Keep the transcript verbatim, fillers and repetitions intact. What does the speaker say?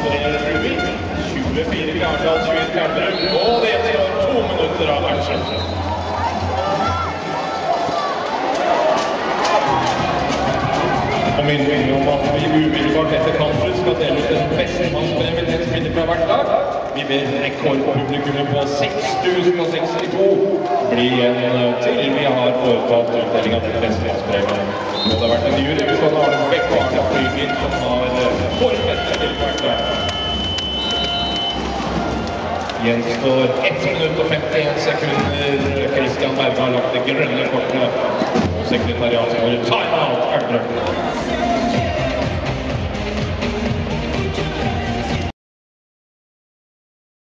André Rubin, tjuefire Bjarndal, tjueen Karlberg, og det gjenstår to minutter av matchen. Og minner vi om at vi umiddelbart etter kampen skal dele ut en bestemannspremie til en spiller fra hvert lag. Vi ber rekordpublikummet på seks tusen sekstito bli igjen til vi har foretatt utdeling av bestemannspremie. Nå har det vært en jury bestående av Arne Bekk og Arne Flyger som har kåret beste til hvert lag. Gjenstår ett minutt og femtien sekunder. Kristian Berge har lagt det grønne kortet. Og sekretariatet får time out.